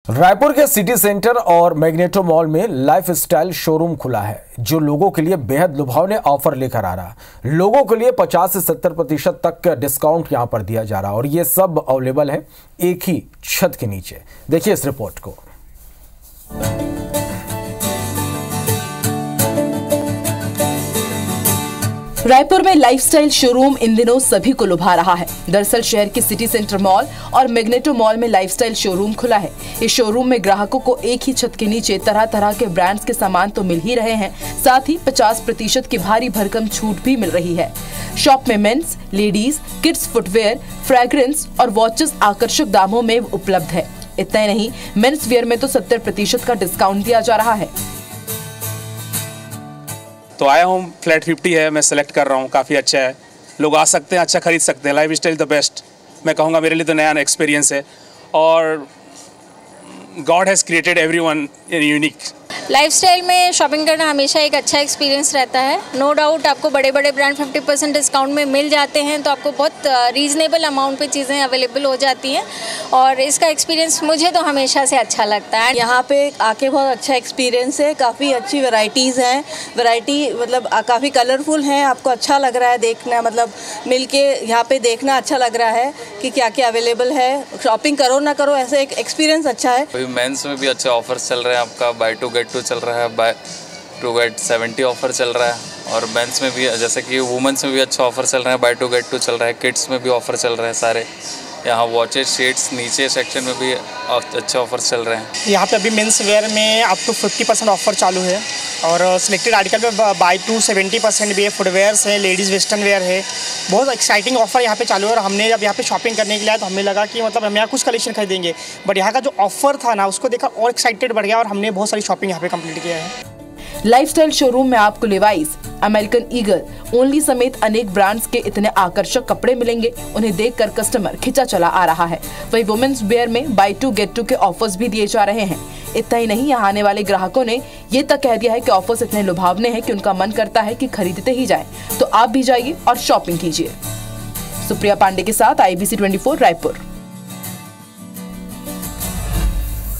रायपुर के City Centre और Magneto mall में लाइफस्टाइल शोरूम खुला है, जो लोगों के लिए बेहद लुभावने ऑफर लेकर आ रहा है। लोगों के लिए 50 से 70% तक का डिस्काउंट यहां पर दिया जा रहा है और ये सब अवेलेबल है एक ही छत के नीचे। देखिए इस रिपोर्ट को। रायपुर में लाइफस्टाइल शोरूम इन दिनों सभी को लुभा रहा है। दरअसल शहर के सिटी सेंटर मॉल और मैग्नेटो मॉल में लाइफस्टाइल शोरूम खुला है। इस शोरूम में ग्राहकों को एक ही छत के नीचे तरह तरह के ब्रांड्स के सामान तो मिल ही रहे हैं, साथ ही 50% की भारी भरकम छूट भी मिल रही है। शॉप में men's, ladies, kids footwear, fragrance और वॉचेस आकर्षक दामों में उपलब्ध है। इतना ही नहीं, मेंस वेयर में तो 70% का डिस्काउंट दिया जा रहा है। तो आया हूँ, फ्लैट 50 है, मैं सेलेक्ट कर रहा हूँ, काफ़ी अच्छा है। लोग आ सकते हैं, अच्छा खरीद सकते हैं। लाइफ स्टाइल द बेस्ट, मैं कहूँगा। मेरे लिए तो नया एक्सपीरियंस है और God has created everyone unique. Lifestyle में शॉपिंग करना हमेशा एक अच्छा एक्सपीरियंस रहता है। नो डाउट आपको बड़े बड़े ब्रांड 50% डिस्काउंट में मिल जाते हैं, तो आपको बहुत रीज़नेबल अमाउंट पे चीज़ें अवेलेबल हो जाती हैं और इसका एक्सपीरियंस मुझे तो हमेशा से अच्छा लगता है। यहाँ पे आके बहुत अच्छा एक्सपीरियंस है, काफ़ी अच्छी वैरायटीज़ हैं। वैरायटी मतलब काफ़ी कलरफुल हैं, आपको अच्छा लग रहा है देखना, मतलब मिलके यहाँ पे देखना अच्छा लग रहा है कि क्या क्या अवेलेबल है। शॉपिंग करो ना करो, ऐसे एक एक्सपीरियंस अच्छा है। मेंस में भी अच्छे ऑफर्स चल रहे हैं, आपका बाय 2 गेट 2 चल रहा है, बाय 2 गेट 70 ऑफर चल रहा है। और मेंस में भी जैसे कि वुमेंस में भी अच्छा ऑफर चल रहा है, बाय 2 गेट 2 चल रहा है। किड्स में भी ऑफर चल रहे हैं सारे। यहाँ वॉचेस, शेड्स, नीचे सेक्शन में भी अच्छे ऑफर चल रहे हैं। यहाँ पे अभी मेंस वेयर में अप टू 50% ऑफर चालू है और सिलेक्टेड आर्टिकल पे बाय 2 70% भी है। फुटवेयर्स है, लेडीज़ वेस्टर्न वेयर है। बहुत एक्साइटिंग ऑफर यहाँ पे चालू है और हमने जब यहाँ पे शॉपिंग करने के लिए आया तो हमें लगा कि मतलब हम यहाँ कुछ कलेक्शन खरीदेंगे, बट यहाँ का जो ऑफर था ना, उसको देखा और एक्साइटेड बढ़ गया और हमने बहुत सारी शॉपिंग यहाँ पे कंप्लीट किया है। लाइफस्टाइल शोरूम में आपको लिवाइस, अमेरिकन ईगल, ओनली समेत अनेक ब्रांड्स के इतने आकर्षक कपड़े मिलेंगे, उन्हें देखकर कस्टमर खिंचा चला आ रहा है। वहीं वुमेन्स वेयर में बाय 2 गेट 2 के ऑफर्स भी दिए जा रहे हैं। इतना ही नहीं, यहाँ आने वाले ग्राहकों ने ये तक कह दिया है कि ऑफर्स इतने लुभावने हैं कि उनका मन करता है कि खरीदते ही जाएं। तो आप भी जाइए और शॉपिंग कीजिए। सुप्रिया पांडे के साथ IBC 24 रायपुर।